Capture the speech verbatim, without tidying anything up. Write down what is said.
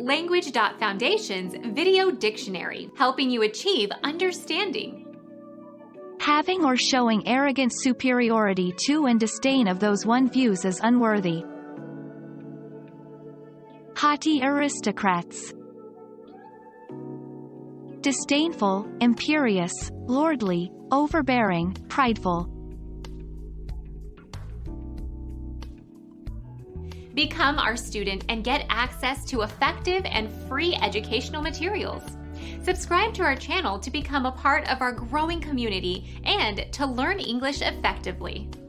Language Foundation's Video Dictionary, helping you achieve understanding. Having or showing arrogant superiority to and disdain of those one views as unworthy. Haughty aristocrats. Disdainful, imperious, lordly, overbearing, prideful. Become our student and get access to effective and free educational materials. Subscribe to our channel to become a part of our growing community and to learn English effectively.